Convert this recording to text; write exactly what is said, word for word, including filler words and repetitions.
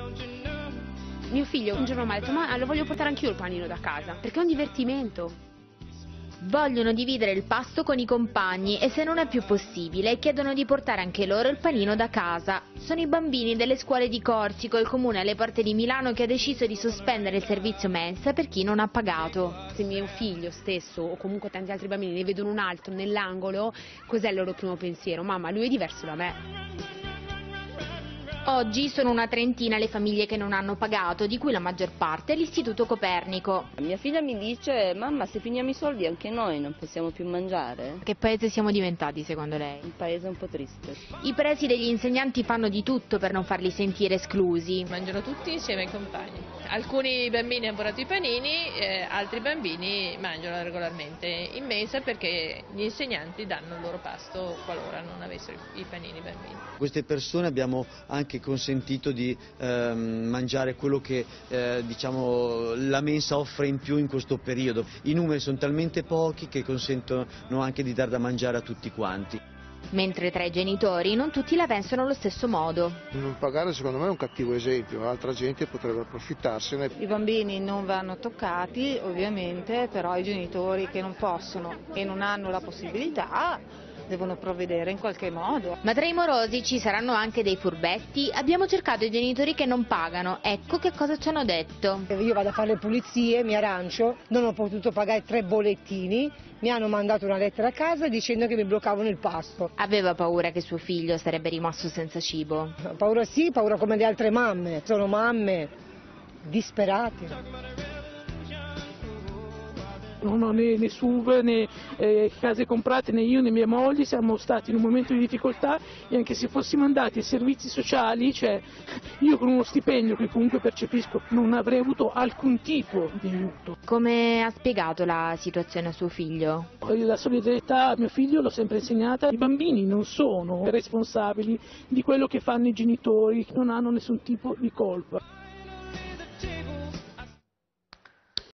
Mio figlio un giorno mi ha detto: ma lo voglio portare anch'io il panino da casa, perché è un divertimento. Vogliono dividere il pasto con i compagni e, se non è più possibile, chiedono di portare anche loro il panino da casa. Sono i bambini delle scuole di Corsico, il comune alle porte di Milano, che ha deciso di sospendere il servizio mensa per chi non ha pagato. Se mio figlio stesso o comunque tanti altri bambini ne vedono un altro nell'angolo, cos'è il loro primo pensiero? Mamma, lui è diverso da me. Oggi sono una trentina le famiglie che non hanno pagato, di cui la maggior parte è l'Istituto Copernico. Mia figlia mi dice: mamma, se finiamo i soldi anche noi non possiamo più mangiare? Che paese siamo diventati secondo lei? Un paese un po' triste. I presi degli insegnanti fanno di tutto per non farli sentire esclusi. Mangiano tutti insieme ai compagni. Alcuni bambini hanno portato i panini, eh, altri bambini mangiano regolarmente in mensa perché gli insegnanti danno il loro pasto qualora non avessero i panini i bambini. Queste persone abbiamo anche consentito di ehm, mangiare quello che eh, diciamo, la mensa offre in più in questo periodo. I numeri sono talmente pochi che consentono anche di dar da mangiare a tutti quanti. Mentre tra i genitori non tutti la pensano allo stesso modo. Non pagare secondo me è un cattivo esempio, altra gente potrebbe approfittarsene. I bambini non vanno toccati ovviamente, però i genitori che non possono e non hanno la possibilità devono provvedere in qualche modo. Ma tra i morosi ci saranno anche dei furbetti. Abbiamo cercato i genitori che non pagano, ecco che cosa ci hanno detto. Io vado a fare le pulizie, mi arancio, non ho potuto pagare tre bollettini, mi hanno mandato una lettera a casa dicendo che mi bloccavano il pasto. Aveva paura che suo figlio sarebbe rimasto senza cibo. Paura sì, paura come le altre mamme, sono mamme disperate. Non ho né, né S U V né eh, case comprate, né io né mia moglie, siamo stati in un momento di difficoltà e anche se fossimo andati ai servizi sociali, cioè io con uno stipendio che comunque percepisco non avrei avuto alcun tipo di aiuto. Come ha spiegato la situazione a suo figlio? La solidarietà a mio figlio l'ho sempre insegnata, i bambini non sono responsabili di quello che fanno i genitori, non hanno nessun tipo di colpa.